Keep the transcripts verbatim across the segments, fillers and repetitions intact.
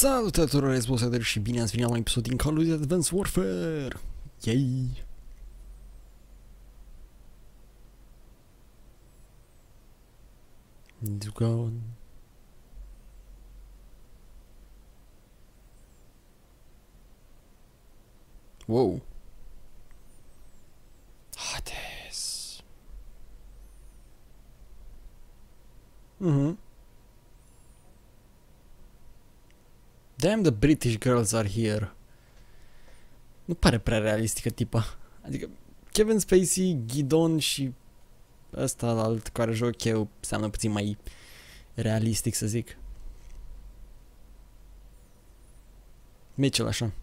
Salutare tuturor, explosatori și bine ați venit la un episod din Call of Duty Advanced Warfare! Yay! It's gone. Wow! Hades! Mhm. Damn, the British girls are here. Nu pare prea realistică tipa. Adică Kevin Spacey, Ghidon și ăsta alt care joc eu seamănă puțin mai realistic, să zic. Mitchell așa.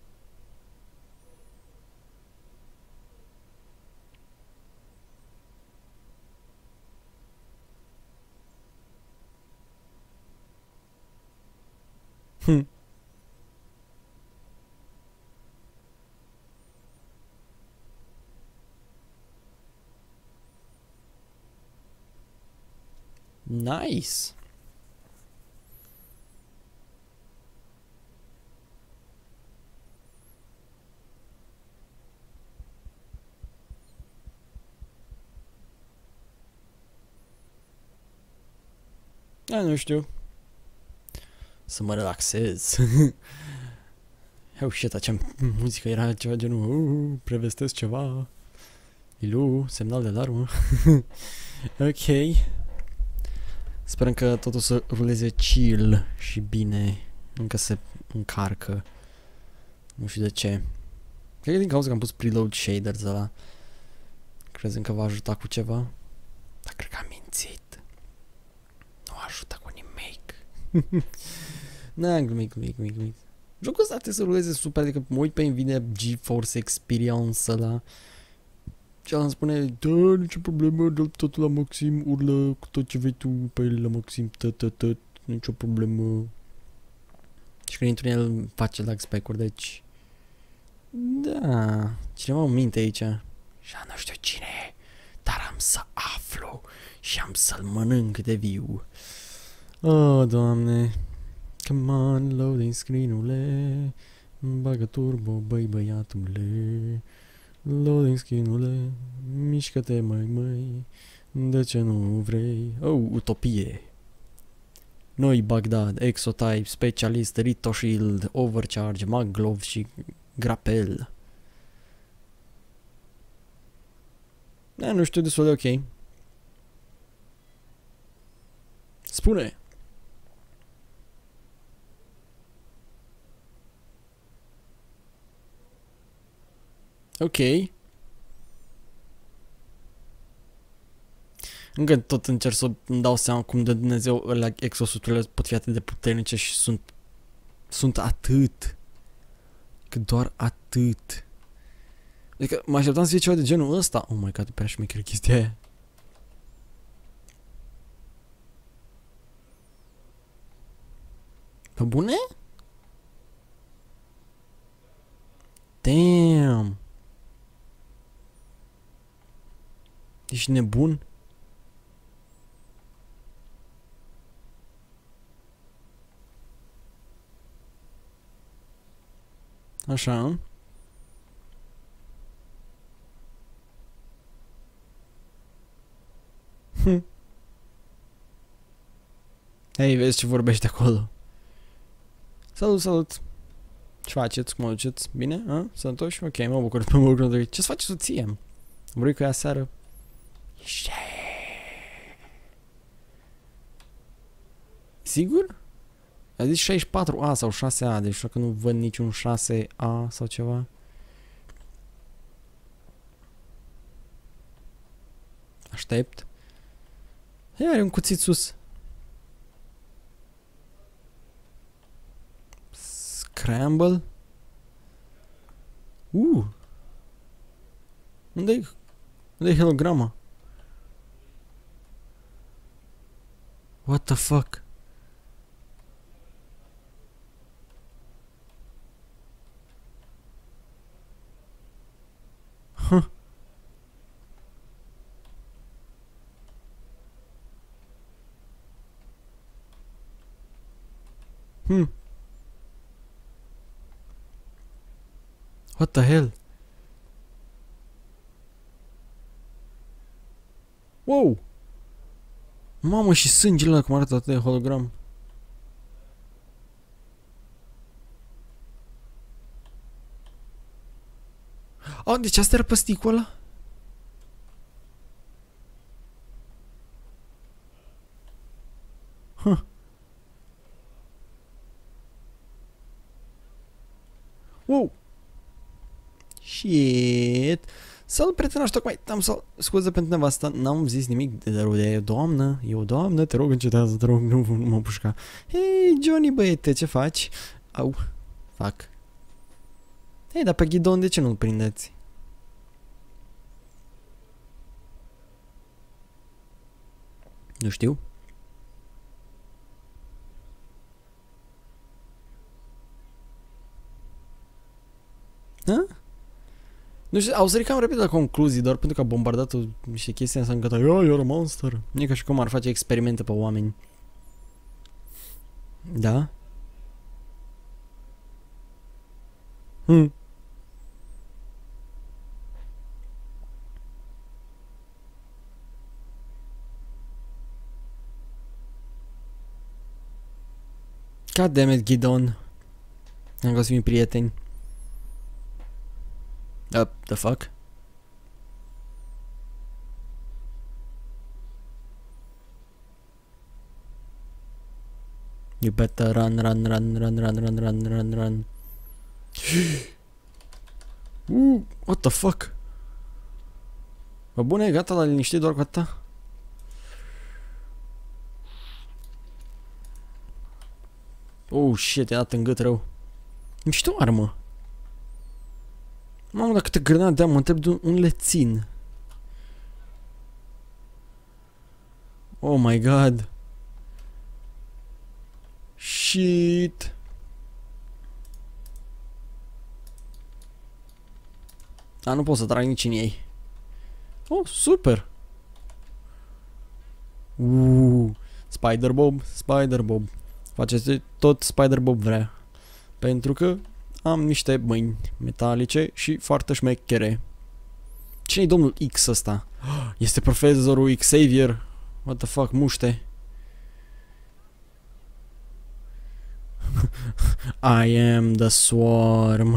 Hm. Nice. Da, nu știu. Să mă relaxez. Oh shit, acea muzică era ceva genul uh, prevestesc ceva. Ilu, semnal de alarmă. Ok. Sperăm că totul să ruleze chill și bine. Încă se încarcă. Nu știu de ce. Cred că din cauza că am pus preload shaders ăla. Crezând că va ajuta cu ceva. Dar cred că am mințit. Nu ajută cu nimic. Na, glumit, glumit, glumit, glumit. Jocul ăsta trebuie să ruleze super, adică mă uit pe Nvidia GeForce Experience ăla. Și ăla îmi spune, da, nicio problemă, dă totul la maxim, urlă cu tot ce vrei tu pe el la maxim, tot, tot, tot, nicio problemă. Și când intru în el face lag spec-uri, deci... Da, cineva o minte aici. Și nu știu cine, dar am să aflu și am să-l mănânc de viu. Oh, Doamne. Come on, loading screen-ule, bagă turbo, băi băiatule. Loading screen-ule, mișcă-te mai măi, de ce nu vrei? Oh, utopie. Noi Bagdad, Exotype, Specialist, Rito Shield, Overcharge, Magglove și Grapel. Da, nu știu, destul de ok. Spune! Ok. Încă tot încerc să îmi dau seama cum de Dumnezeu ăla exosuturile pot fi atât de puternice și sunt sunt atât. Că doar atât. Adică mă așteptam să fie ceva de genul ăsta. Oh my god, prea șmecheră chestia aia. Pe bune? Damn. Ești nebun? Așa. Hm. Hei, vezi ce vorbește acolo. Salut, salut. Ce faceți? Cum o duceți? Bine? A? Sănătoși? Ok, mă bucur. Mă bucur. Ce-ți face soție? Vrei cu ea seară? Sigur? A zis șaizeci și patru A sau șase A, deci că nu văd niciun șase A sau ceva. Aștept. Hei, are un cuțit sus. Scramble? Uh! Unde-i? Unde-i holograma? What the fuck? Huh. Hmm. What the hell? Wow! Mamă, și sângele ăla cum arată atât de hologram. Oh, deci asta era păsticul ăla? Huh. Wow! Shit! Salut, prietenași, tocmai am să scuze pentru nevasta, n-am zis nimic de rău de doamnă, eu doamnă, te rog încetează, te rog, nu, nu mă pușca. Hei, Johnny, băiete, ce faci? Au, fac. Hei, dar pe ghidon de ce nu-l prindeți? Nu știu. Ha? Nu știu, au sărit cam repede la concluzii, doar pentru că a bombardat niște chestii înseamnă că eu, you're a monster. Nu e ca și cum ar face experimente pe oameni. Da? Hmm. God damn it, Ghidon. Am găsit prieteni. Uh, the fuck? You better run, run, run, run, run, run, run, run, run. uh, what the fuck? Bă, bune, gata, l-a liniștit doar cu atâta? Oh, shit, i-a dat în gât rău. Mișto armă. Mamă, dar câte grenade am, mă întreb de unde le țin. Oh my god. Shit. A, nu pot să trag nici în ei. Oh, super. Uuu. Spider Bob, Spider Bob. Faceți tot Spider Bob vrea. Pentru că am niște mâini metalice și foarte șmechere. Cine-i domnul X ăsta? Este profesorul Xavier. What the fuck, muște. I am the swarm.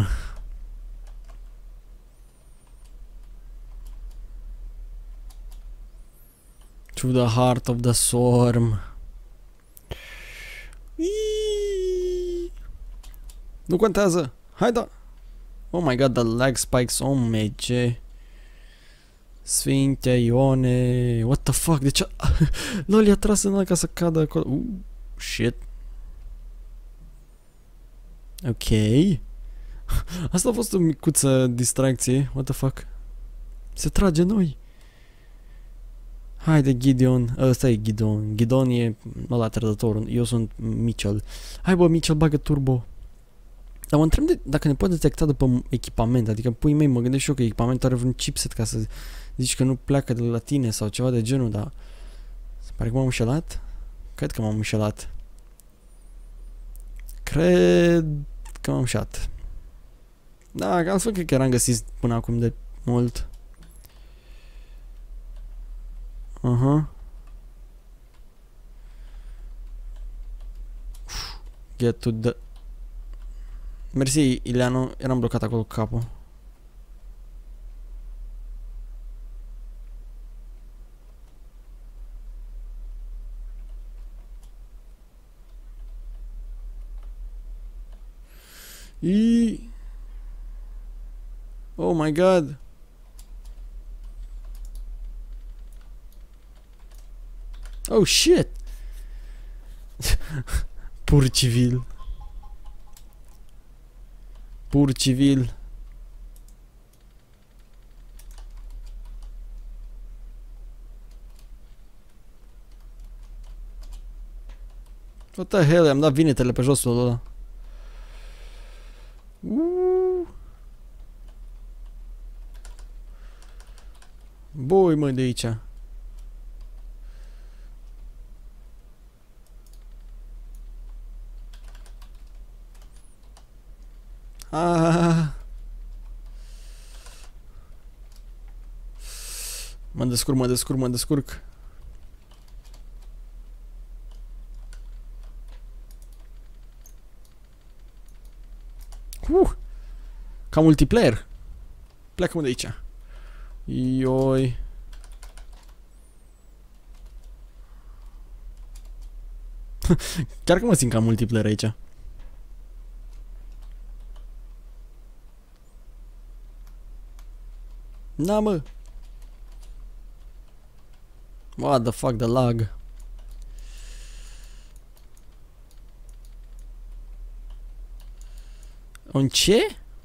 To the heart of the swarm. Iiii. Nu contează. Hai da. Oh my god, the lag spikes. O merge. Sfinte Ione. What the fuck? De ce? Lol, i-a tras în ăla ca să cadă acolo. Uh, shit. Ok. Asta a fost o micuță distracție. What the fuck? Se trage noi. Haide, Gideon. Ăsta e Gideon. Gideon e ăla trădătorul. Eu sunt Mitchell. Hai bă, Mitchell, bagă turbo. Dar mă întreb de, dacă ne poate detecta după echipament. Adică, pui mei, mă gândesc și eu că echipamentul are vreun chipset ca să zici că nu pleacă de la tine sau ceva de genul, dar... Se pare că m-am înșelat? Cred că m-am înșelat. Cred că m-am înșelat. Da, altfel cred că eram găsit până acum de mult. Aha. Get to the... Mersi, Ileanu, eram blocat acolo cu capul. I... Oh my god. Oh shit. Pur civil. Pur civil. What the hell, am dat vinetele pe josul ăla. Uh. Boi, mă, de aici. Ah. Mă descurc, mă descurc, mă descurc. Uh, ca multiplayer. Pleacă-mă de aici. Ioi. Chiar că mă simt ca multiplayer aici. Da, mă. What the fuck, the lag. Un ce?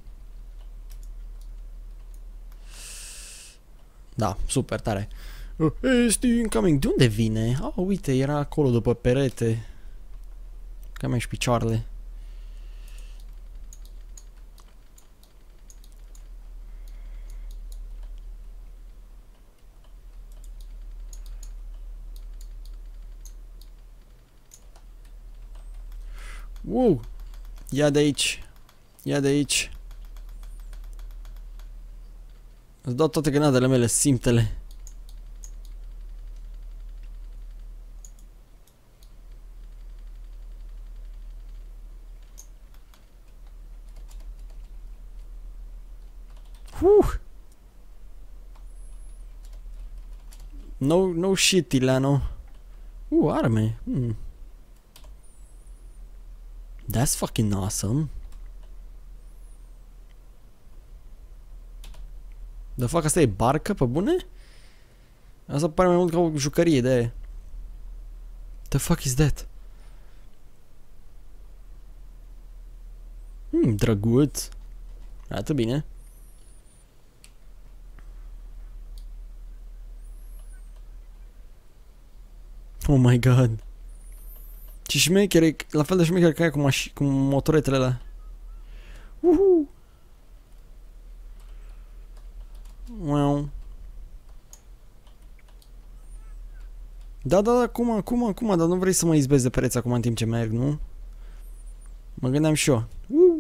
Da, super tare. Este incoming. De unde vine? Oh, uite, era acolo după perete. Că mi-aș picioarele. Wow! Ia de aici. Ia de aici. Îți dau toate grenadele mele, simtele. Uh! No, no shit, Ilano. Uh, arme. Hmm. That's fucking awesome. De fapt, asta e barcă, pe bune? Asta pare mai mult ca o jucărie de aia. The fuck is that? Hmm, drăguț. Arată bine. Oh my god. Ce șmecher e, la fel de șmecher ca aia cu, maș cu motoretele alea. Uhu. Wow. Da, da, da, cum, cum, cum, dar nu vrei să mă izbezi de pereți acum în timp ce merg, nu? Mă gândeam și eu. Uh.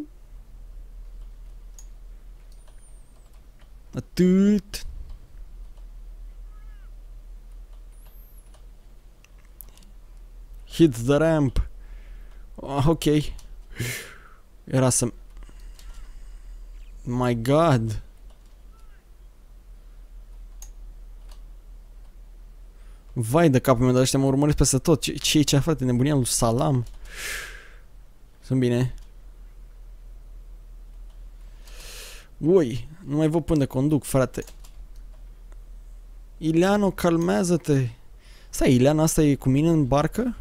Atât. Hit the ramp. Oh, ok. Era să... My god. Vai de capul meu, dar ăștia mă urmăresc peste tot. Ce, ce e ce, frate? Nebunia lui Salam. Sunt bine. Ui, nu mai văd până de conduc, frate. Ileano, calmează-te. Stai, Ileana asta e cu mine în barcă?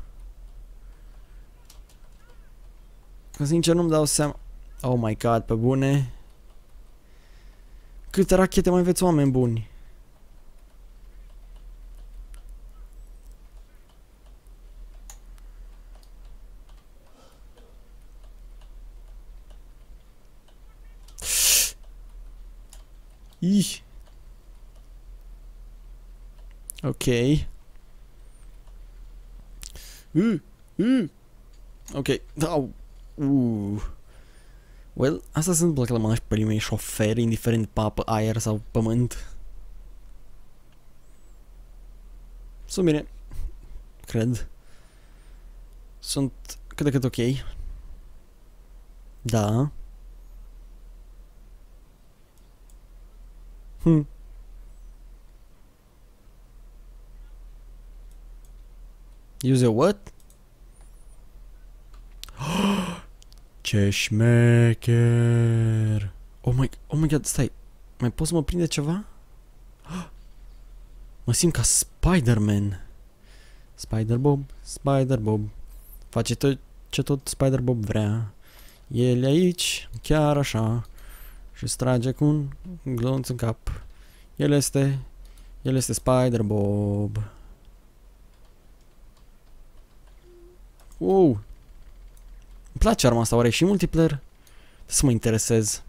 Că sincer nu-mi dau seama. Oh my god, pe bune. Câte rachete mai aveți, oameni buni? Ih. Ok. Uh, uh. Ok. Da. Uh. Well, asta se întâmplă că la pe primei șoferi, indiferent pe apă, aer sau pământ. Sunt bine. Cred. Sunt cât de cât ok. Da. Hmm. Use a what? Ce șmecher! Oh my, oh my god, stai. Mai poți să mă prinde ceva? Mă simt ca Spider-Man. Spider-Bob, Spider-Bob. Face tot ce tot Spider-Bob vrea. El e aici, chiar așa. Și îți trage cu un glonț în cap. El este... El este Spider-Bob. Wow! Îmi place arma asta, oare și multiplayer? Trebuie să mă interesez.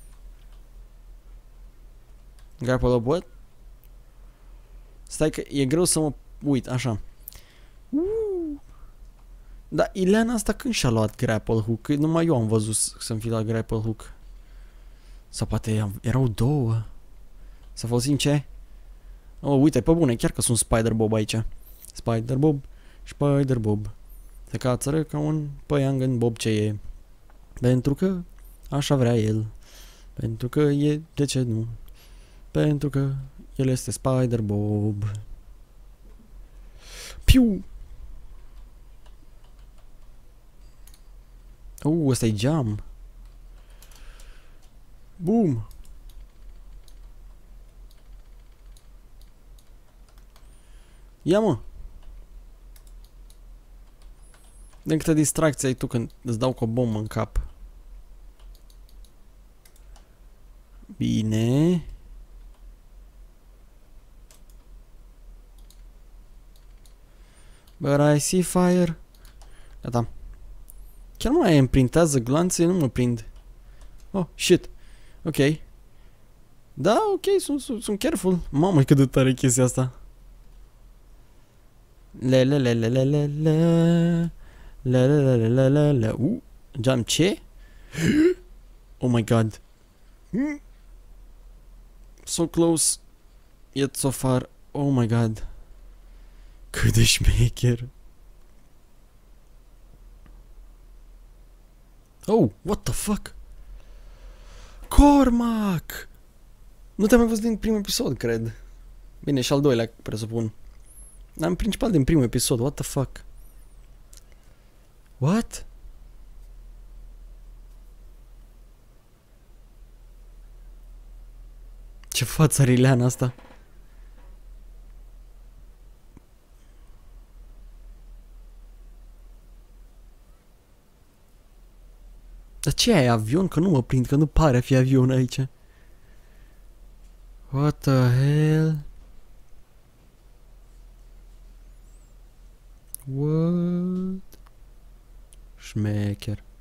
Grapple up what? Stai că e greu să mă uit, așa. Uh. Dar Ileana asta când și-a luat grapple hook? Că numai eu am văzut să-mi fi luat grapple hook. Sau poate erau două. Să folosim ce? Oh, uite, pe bune, chiar că sunt Spider-Bob aici. Spider-Bob, Spider-Bob. Se cațără ca un păiangen bob ce e. Pentru că așa vrea el. Pentru că e, de ce nu? Pentru că el este Spider-Bob. Piu! Uh, ăsta e geam. Boom! Ia mă! De câte distracții ai tu când îți dau cu o bombă în cap. Bine. But I see fire. Gata. Chiar nu mai imprintează glanțe, nu mă prind. Oh, shit. Ok. Da, ok, sunt, sunt, sunt careful. Mamă, cât de tare chestia asta. Le le le le le le le le le le le le le Uh, geam ce? Oh my god. So close. Yet so far. Oh my god. Cât de șmecher. Oh, what the fuck? Cormac! Nu te-am mai văzut din primul episod, cred. Bine, și al doilea, presupun. Dar în principal din primul episod, what the fuck? What? Ce față rileană asta? Dar ce ai, avion? Că nu mă prind, că nu pare a fi avion aici. What the hell? What? Șmecher.